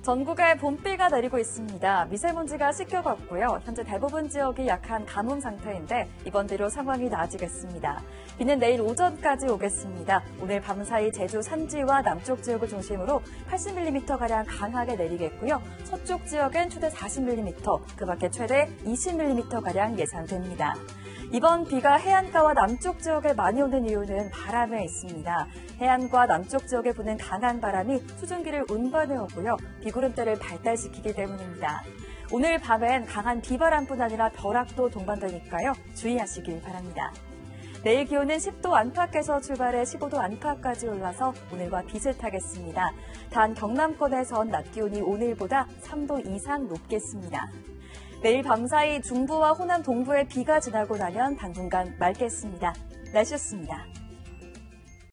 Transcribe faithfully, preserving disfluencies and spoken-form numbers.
전국에 봄비가 내리고 있습니다. 미세먼지가 씻겨갔고요. 현재 대부분 지역이 약한 가뭄 상태인데 이번 뒤로 상황이 나아지겠습니다. 비는 내일 오전까지 오겠습니다. 오늘 밤사이 제주 산지와 남쪽 지역을 중심으로 팔십 밀리미터가량 강하게 내리겠고요. 서쪽 지역엔 최대 사십 밀리미터, 그 밖에 최대 이십 밀리미터가량 예상됩니다. 이번 비가 해안가와 남쪽 지역에 많이 오는 이유는 바람에 있습니다. 해안과 남쪽 지역에 부는 강한 바람이 수증기를 운반해 오고요. 비구름대를 발달시키기 때문입니다. 오늘 밤엔 강한 비바람뿐 아니라 벼락도 동반되니까요. 주의하시길 바랍니다. 내일 기온은 십 도 안팎에서 출발해 십오 도 안팎까지 올라서 오늘과 비슷하겠습니다. 단 경남권에선 낮 기온이 오늘보다 삼 도 이상 높겠습니다. 내일 밤사이 중부와 호남 동부에 비가 지나고 나면 당분간 맑겠습니다. 날씨였습니다.